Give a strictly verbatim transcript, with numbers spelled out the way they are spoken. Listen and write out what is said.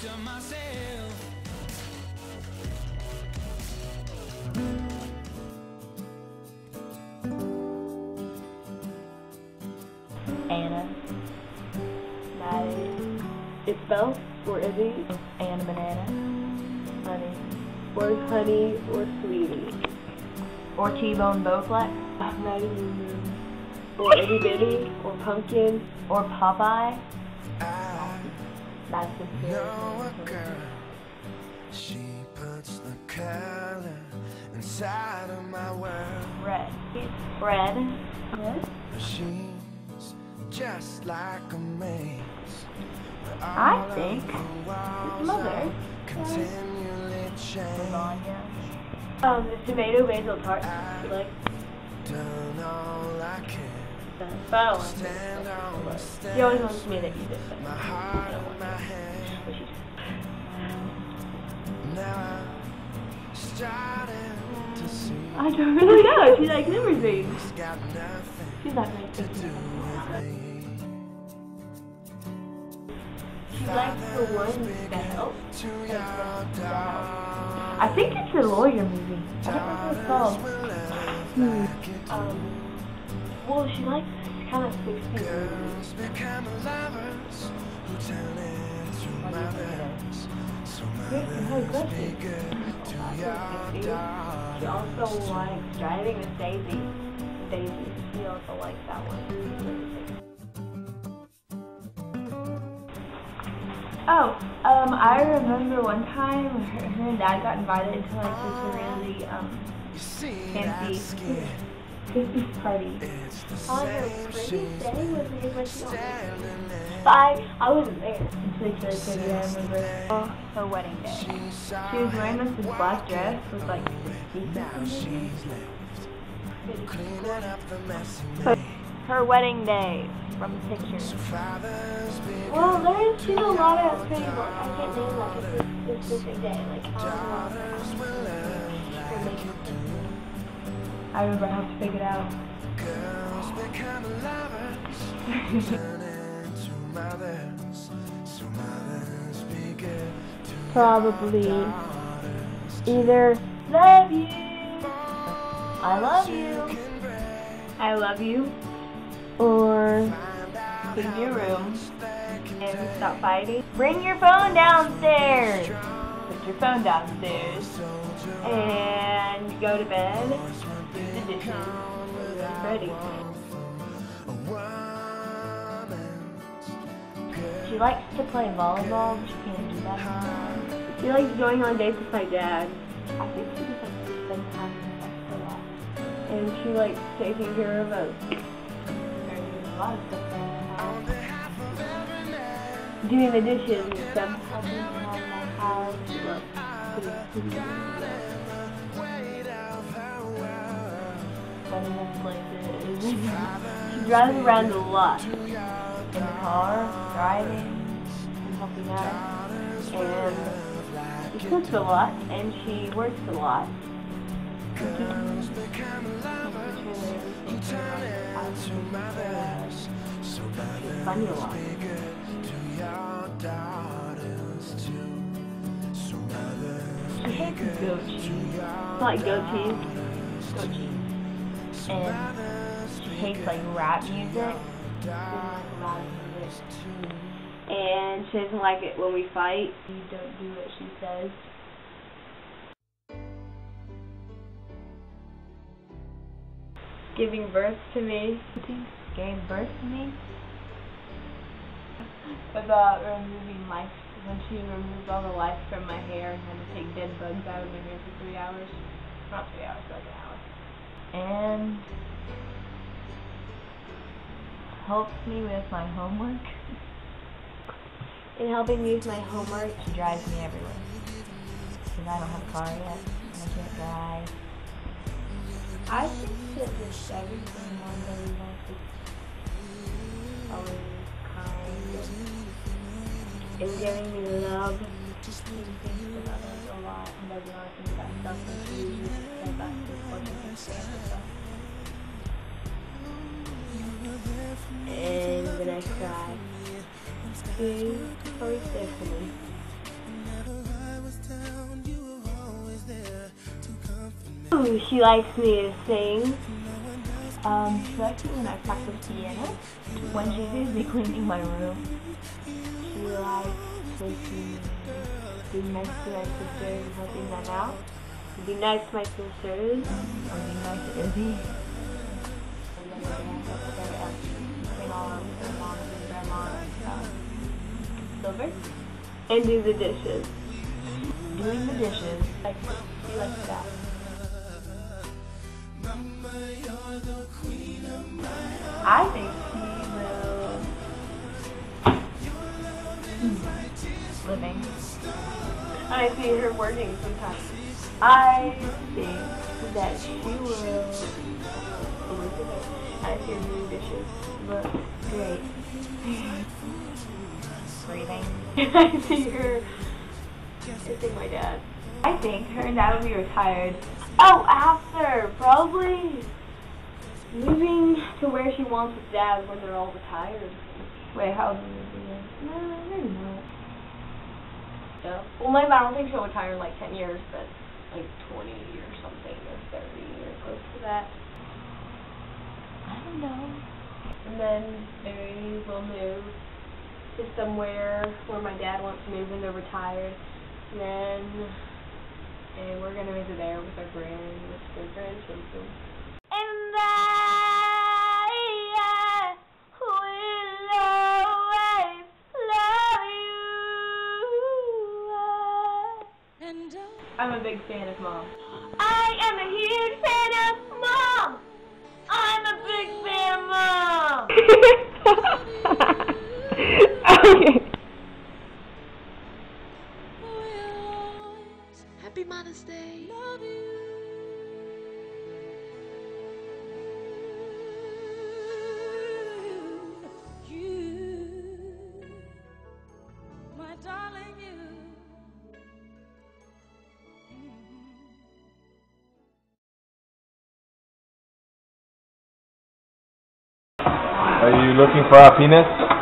picture myself. Anna, Maddie, Isabel or Izzy, Anna Banana, Honey, or Honey or Sweetie, or T-Bone Bowflex, Maddie Moo Moo, or Itty Bitty, or Pumpkin, or Popeye. I That's the know a girl, she puts the color inside of my world. Red. Red. Red. She's just like a maze. I think his mother. Continually change. Lasagna. um, the tomato basil tart. You like? Done all I can. But I don't like Stand on the it. stairs. She always wants me to eat it. But My heart in my hand. but she's Now I'm starting to see. I don't really know. She likes everything. It's got nothing She's not very to do with me. She likes the one that helps. To your daughter. I think it's a lawyer movie. I don't know what it's called. Hmm. Um, well, she likes kind of sixties movies. Girls become lovers who turn into mothers. So mothers be good to your daughter. She also likes Driving with Daisy. Daisy. She also likes that one. Oh, um, I remember one time her, her and Dad got invited to like this really um You see fancy that skin? Christmas party. It's the On her same pretty she's day was the day when she got married. standing there. But I, I wasn't there. It's really really pretty. I remember oh, her wedding day. She was wearing this, this black dress with like Now sequins she's in it. left cleaning up the mess he Her, made. her wedding day from the pictures. So fathers be Well, there's she's a lot of pretty ones. I can't name like a specific day. Like, I daughters will love like you do. I remember how to figure it out. Girls become lovers, turn into mothers. So mothers be good to Probably daughters. either love you, I love You you, can break, I love you, or find out clean your room they can and stop fighting. Bring your phone downstairs. Put your phone downstairs and go to bed. Do the dishes. Get ready. She likes to play volleyball, but she can't do that anymore. She likes going on dates with my dad. I think she just likes to spend time with us a lot. And she likes taking care of us. There's a lot of stuff going on. Doing the dishes and stuff. Helping around my house. She loves Running in places. She drives around a lot. In the car, driving, and helping out. And she cooks a lot. And she works a lot. Girls become lovers who turn into mothers. So Funny a lot. mothers be good to your daughters too. So mothers She hates goat cheese. It's like goat cheese. Goat cheese. And she hates like rap music. She doesn't like a lot of music. And she doesn't like it when we fight. You don't do what she says. Giving birth to me. Gave birth to me. About removing life, when she removed all the life from my hair and had to take dead bugs out of my hair for three hours. Not three hours, like an hour. And helps me with my homework. And helping me with my homework. She drives me everywhere. Because I don't have a car yet. And I can't drive. I think that just everything one day wants to always kind And giving me love. She thinks about us a lot and doesn't want to think about stuff and she usually just says that to what she thinks about stuff. And then I cry. She's always there for me. She likes me to sing. Um, she likes me when I practice piano. When she sees me cleaning my room. She likes to see me being nice to my sisters and helping them out. Be nice to my sisters. Or be nice to Izzy. And then we're gonna have to get up between all of their moms and grandma and stuff. Silver? And do the dishes. Doing the dishes. Like, she likes that. I think she will. Living. I see her working sometimes. I think that she will. I see her doing dishes. Look great. Breathing. I see her kissing my dad. I think her and dad will be retired. Oh, after! Probably moving to where she wants with dad when they're all retired. Wait, how old is Izzy? No, maybe not. Yeah. Well, maybe I don't think she'll retire in like ten years, but like twenty or something, or thirty, or close to that. I don't know. And then maybe we'll move to somewhere where my dad wants to move when they're retired. And then, and we're gonna visit there with our grand, with our grandchildren. And I, I will always love you. And I'm a big fan of Mom. I am a huge fan of Mom. I'm a big fan of Mom. Okay. Happy Mother's Day. Love you. You, my darling, you. Are you looking for our penis?